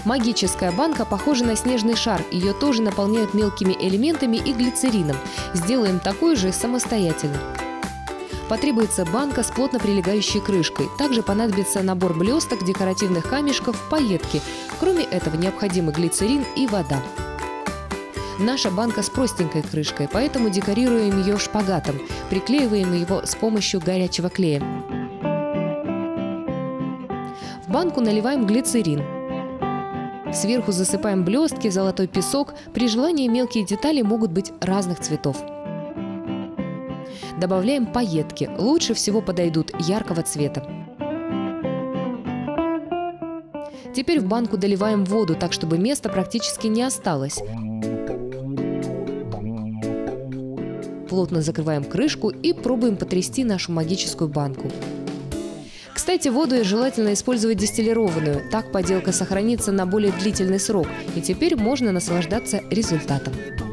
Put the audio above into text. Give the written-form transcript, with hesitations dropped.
Магическая банка похожа на снежный шар. Ее тоже наполняют мелкими элементами и глицерином. Сделаем такой же самостоятельно. Потребуется банка с плотно прилегающей крышкой. Также понадобится набор блесток, декоративных камешков, пайетки. Кроме этого необходимы глицерин и вода. Наша банка с простенькой крышкой, поэтому декорируем ее шпагатом. Приклеиваем его с помощью горячего клея. В банку наливаем глицерин. Сверху засыпаем блестки, золотой песок. При желании мелкие детали могут быть разных цветов. Добавляем пайетки. Лучше всего подойдут яркого цвета. Теперь в банку доливаем воду, так чтобы места практически не осталось. Плотно закрываем крышку и пробуем потрясти нашу магическую банку. Кстати, воду желательно использовать дистиллированную. Так поделка сохранится на более длительный срок. И теперь можно наслаждаться результатом.